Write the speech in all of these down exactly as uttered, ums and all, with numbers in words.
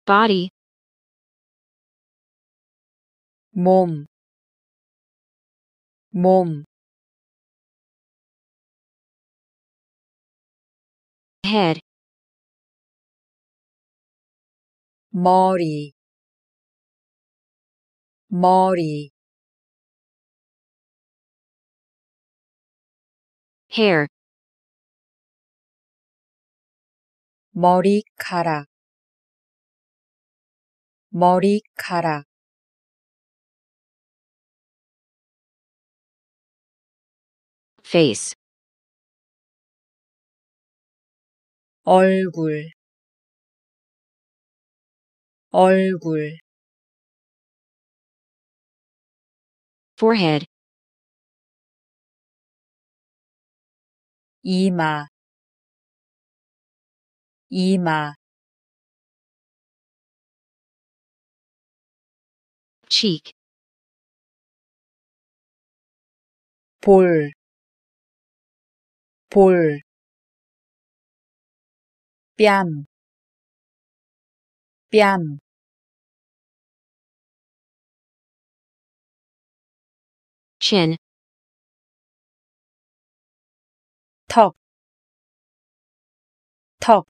body, 몸, 몸, head, 머리, 머리, hair, 머리카락, 머리카락, face, 얼굴, 얼굴, forehead, 이마, 이마, cheek, 볼, 볼, 뺨, 뺨, chin, 턱, 턱,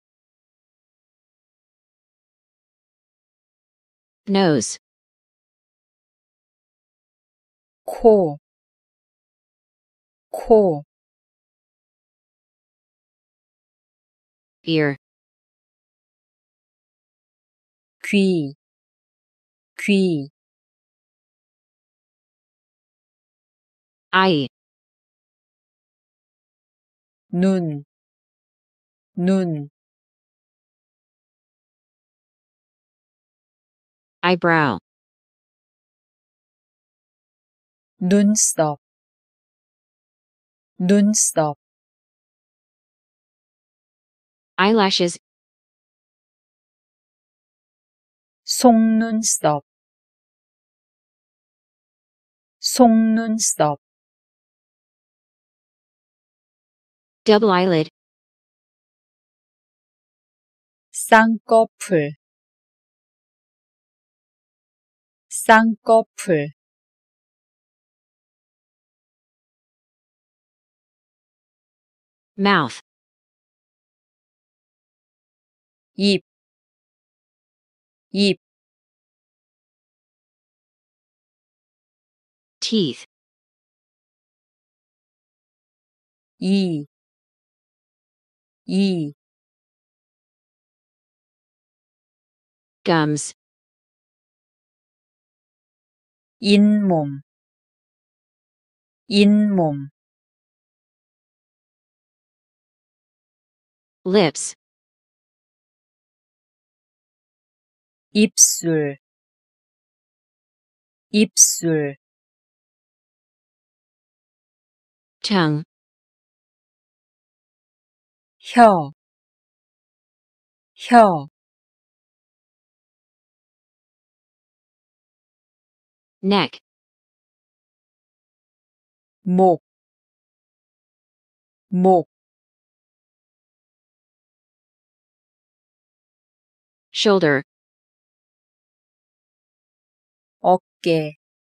nose, 코, 코, ear, 귀, 귀, eye, 눈, 눈, eyebrow, 눈썹, 눈썹, eyelashes, 속눈썹, 속눈썹, double eyelid, 쌍꺼풀, 쌍꺼풀, mouth, 입, 입, teeth, 이, 이, gums, 잇몸, 잇몸, lips, 입술, 입술, tongue, 혀, 혀, neck, 목, 목, shoulder, 어깨,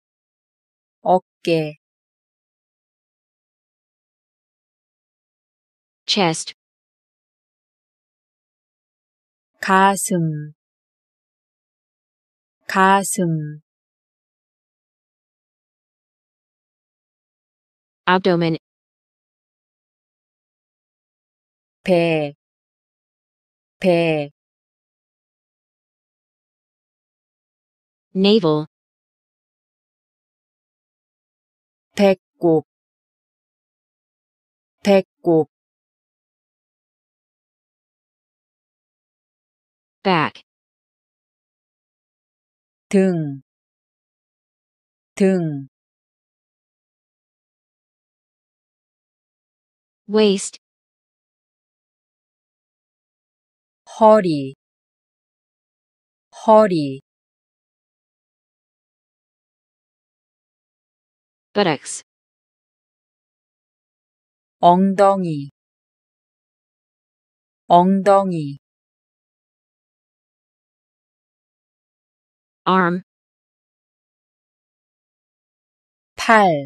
어깨, chest, 가슴, 가슴, abdomen, 배, 배, navel, 배꼽, 배꼽, back, 등, 등, waist, 허리, 허리, buttocks, 엉덩이, 엉덩이, arm, 팔,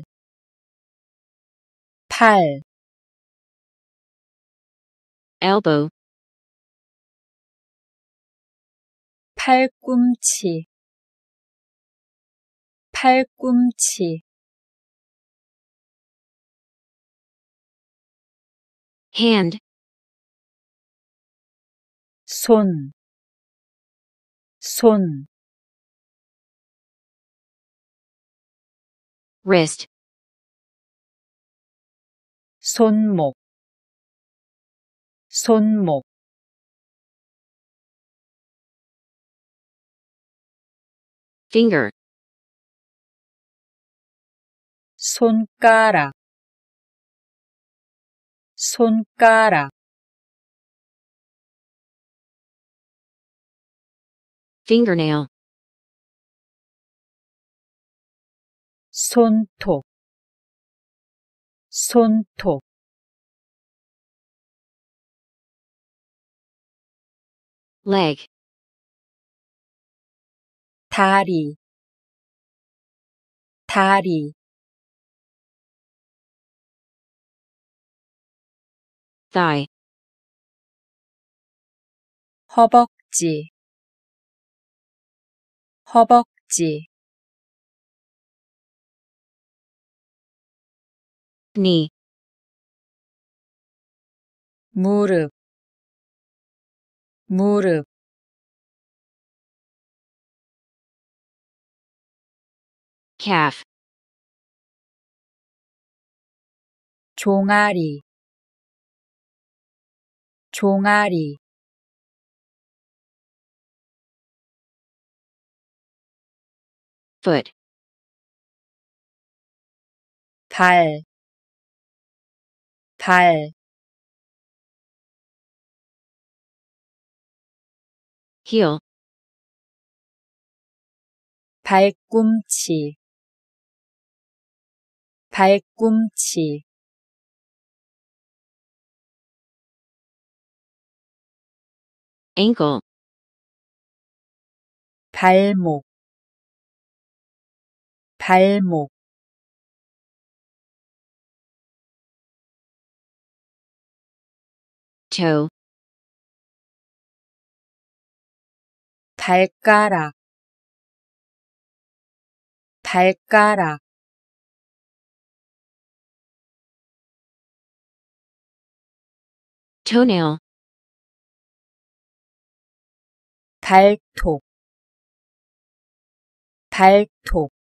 팔, elbow, 팔꿈치, 팔꿈치, hand, 손, 손, wrist, 손목, 손목, finger, 손가락, 손가락, fingernail, 손톱, 손톱, leg, 다리, 다리, thigh, 허벅지, 허벅지, knee, 무릎, 무릎, calf, 종아리, 종아리, foot, 발, 발, heel, 발꿈치, 발꿈치, ankle, 발목, 발목, toe, 발가락, 발가락, toenail, 발톱, 발톱,